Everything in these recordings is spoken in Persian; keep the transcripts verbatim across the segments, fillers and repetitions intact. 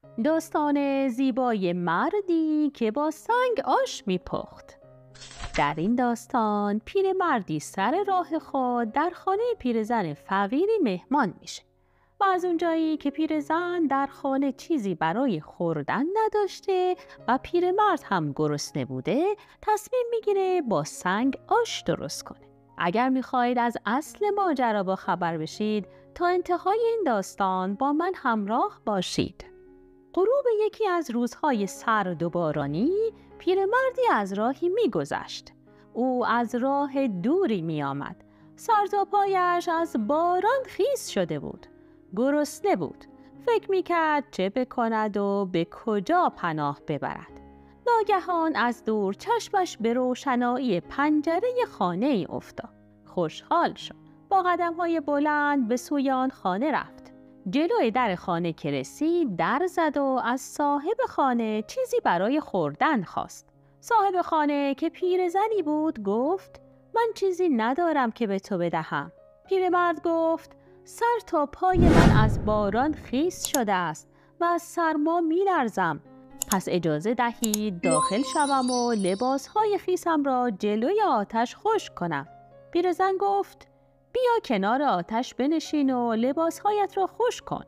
داستان زیبای مردی که با سنگ آش می‌پخت. در این داستان پیرمردی سر راه خود در خانه پیرزن فقیری مهمان میشه و از اونجایی که پیرزن در خانه چیزی برای خوردن نداشته و پیرمرد هم گرسنه بوده، تصمیم میگیره با سنگ آش درست کنه. اگر میخواهید از اصل ماجرا با خبر بشید، تا انتهای این داستان با من همراه باشید. غروب یکی از روزهای سرد و بارانی، پیرمردی از راهی می‌گذشت. او از راه دوری می‌آمد. سر تا پایش از باران خیس شده بود. گرسنه بود. فکر می‌کرد چه بکند و به کجا پناه ببرد. ناگهان از دور چشمش به روشنایی پنجره خانه‌ای افتاد. خوشحال شد. با قدم‌های بلند به سوی آن خانه رفت. جلوی در خانه که رسید در زد و از صاحب خانه چیزی برای خوردن خواست. صاحب خانه که پیرزنی بود گفت: من چیزی ندارم که به تو بدهم. پیرمرد گفت: سر تا پای من از باران خیس شده است و از سرما می‌لرزم. پس اجازه دهید داخل شوم و لباسهای خیسم را جلوی آتش خشک کنم. پیرزن گفت: بیا کنار آتش بنشین و لباسهایت را خشک کن،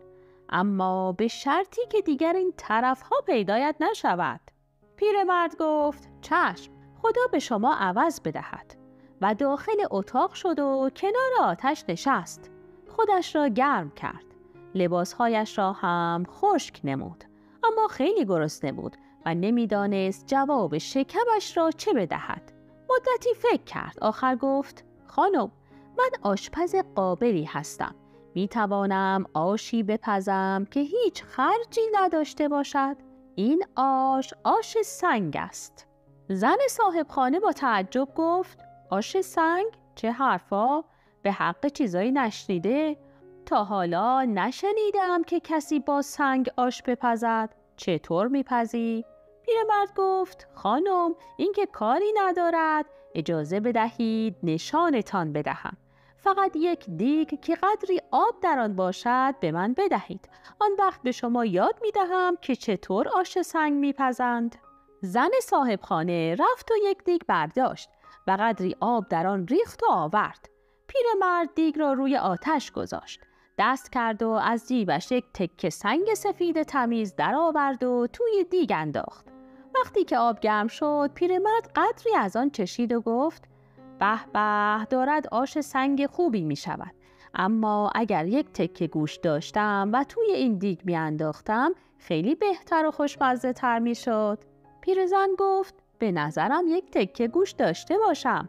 اما به شرطی که دیگر این طرفها پیدایت نشود. پیرمرد گفت: چشم، خدا به شما عوض بدهد. و داخل اتاق شد و کنار آتش نشست. خودش را گرم کرد. لباسهایش را هم خشک نمود، اما خیلی گرسنه بود و نمیدانست جواب شکمش را چه بدهد. مدتی فکر کرد. آخر گفت: خانم، من آشپز قابلی هستم. می توانم آشی بپزم که هیچ خرجی نداشته باشد. این آش آش سنگ است. زن صاحب خانه با تعجب گفت: آش سنگ؟ چه حرفا؟ به حق چیزایی نشنیده؟ تا حالا نشنیدم که کسی با سنگ آش بپزد. چطور میپزی؟ پیرمرد گفت: خانم، این که کاری ندارد، اجازه بدهید نشانتان بدهم. فقط یک دیگ که قدری آب در آن باشد به من بدهید. آن وقت به شما یاد می دهم که چطور آش سنگ می پزند. زن صاحب خانه رفت و یک دیگ برداشت و قدری آب در آن ریخت و آورد. پیرمرد دیگ را روی آتش گذاشت. دست کرد و از جیبش یک تکه سنگ سفید تمیز در آورد و توی دیگ انداخت. وقتی که آب گرم شد، پیرمرد قدری از آن چشید و گفت: به به، دارد آش سنگ خوبی می شود. اما اگر یک تکه گوشت داشتم و توی این دیگ می انداختم، خیلی بهتر و خوشمزه تر می شد. پیرزن گفت: به نظرم یک تکه گوشت داشته باشم.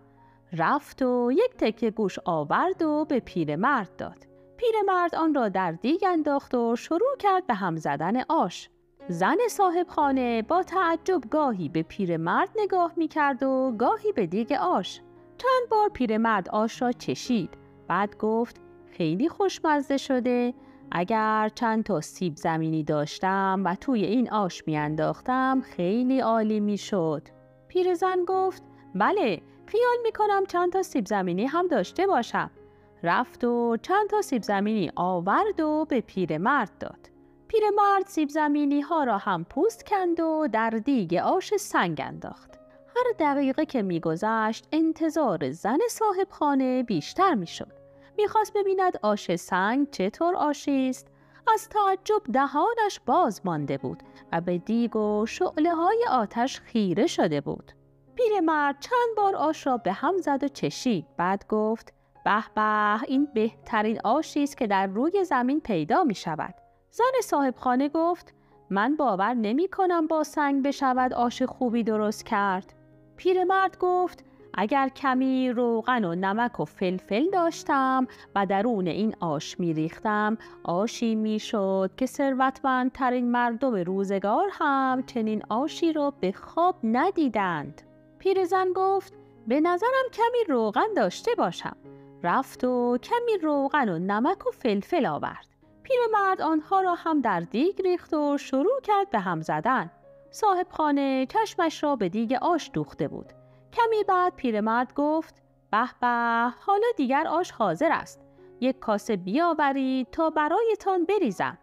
رفت و یک تکه گوشت آورد و به پیرمرد داد. پیرمرد آن را در دیگ انداخت و شروع کرد به هم زدن آش. زن صاحب خانه با تعجب گاهی به پیرمرد نگاه می کرد و گاهی به دیگ آش. چند بار پیرمرد آش را چشید. بعد گفت: خیلی خوشمزه شده. اگر چند تا سیب زمینی داشتم و توی این آش می انداختم خیلی عالی می شد. پیرزن گفت: بله، خیال می کنم چند تا سیب زمینی هم داشته باشم. رفت و چند تا سیب زمینی آورد و به پیرمرد داد. پیرمرد سیب زمینی ها را هم پوست کند و در دیگ آش سنگ انداخت. هر دقیقه که می‌گذشت انتظار زن صاحب خانه بیشتر می‌شد. می‌خواست ببیند آش سنگ چطور آشی است. از تعجب دهانش باز مانده بود و به دیگ و شعله‌های آتش خیره شده بود. پیرمرد چند بار آش را به هم زد و چشید. بعد گفت: به به، این بهترین آشی است که در روی زمین پیدا می‌شود. زن صاحب خانه گفت: من باور نمی‌کنم با سنگ بشود آش خوبی درست کرد. پیرمرد گفت: اگر کمی روغن و نمک و فلفل داشتم و درون این آش می ریختم، آشی می شد که ثروتمندترین مردم روزگار هم چنین آشی را به خواب ندیدند. پیرزن گفت: به نظرم کمی روغن داشته باشم. رفت و کمی روغن و نمک و فلفل آورد. پیرمرد آنها را هم در دیگ ریخت و شروع کرد به هم زدن. صاحب خانه چشمش را به دیگ آش دوخته بود. کمی بعد پیرمرد گفت: به به، حالا دیگر آش حاضر است. یک کاسه بیاورید تا برایتان بریزم.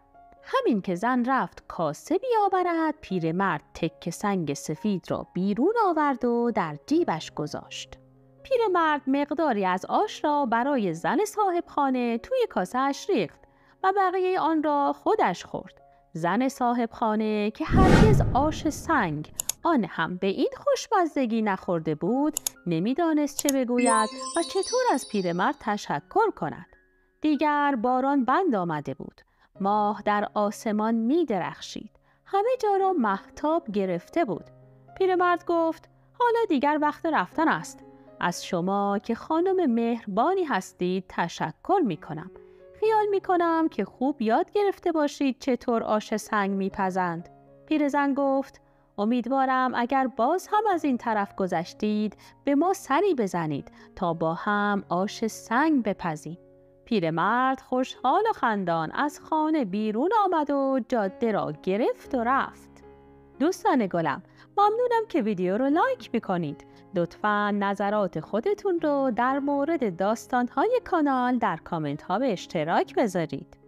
همین که زن رفت کاسه بیاورد، پیرمرد تکه سنگ سفید را بیرون آورد و در جیبش گذاشت. پیرمرد مقداری از آش را برای زن صاحب خانه توی کاسه‌اش ریخت و بقیه آن را خودش خورد. زن صاحب خانه که هرگز آش سنگ آن هم به این خوشمزگی نخورده بود، نمیدانست چه بگوید و چطور از پیرمرد تشکر کند. دیگر باران بند آمده بود. ماه در آسمان می درخشید. همه جا را مهتاب گرفته بود. پیرمرد گفت: حالا دیگر وقت رفتن است. از شما که خانم مهربانی هستید تشکر می کنم. خیال می کنم که خوب یاد گرفته باشید چطور آش سنگ می پزند. پیرزن گفت: امیدوارم اگر باز هم از این طرف گذشتید به ما سری بزنید تا با هم آش سنگ بپزیم. پیرمرد خوشحال و خندان از خانه بیرون آمد و جاده را گرفت و رفت. دوستان گلم، ممنونم که ویدیو رو لایک میکنید. لطفاً نظرات خودتون رو در مورد داستان‌های کانال در کامنت ها به اشتراک بذارید.